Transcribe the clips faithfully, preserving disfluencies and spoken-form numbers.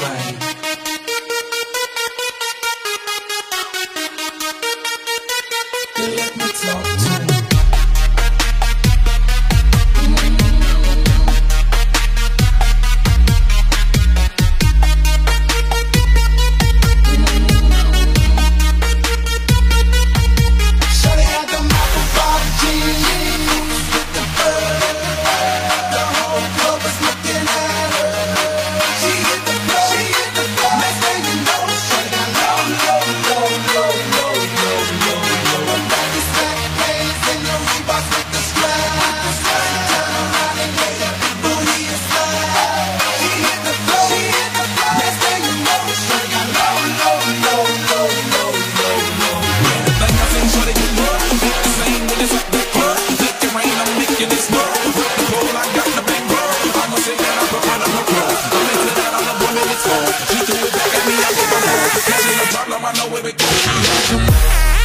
thing. Let me talk to you. I know where it goes.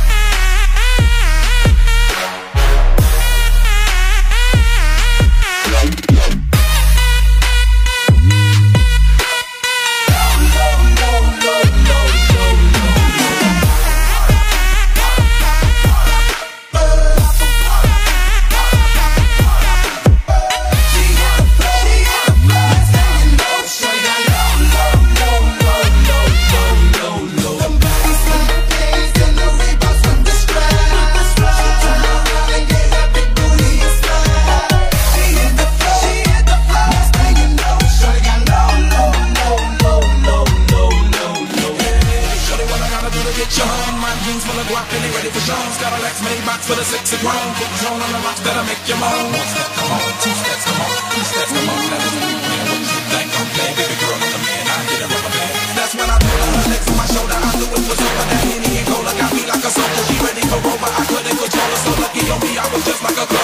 Full of guap and they ready for shows. Got a Lex made box for the sexy grown. Put the drone on the rocks that'll make you moan. One step, come on, two steps, come on, three steps, come on. That is me, man. What you think I'm playing? Baby girl, I'm the man. I get a rubber band. That's when I put her legs on my shoulder. I knew it was over. That Henny and Cola got me like a soldier. She ready for Rover. I couldn't control her. So lucky on me, I was just like a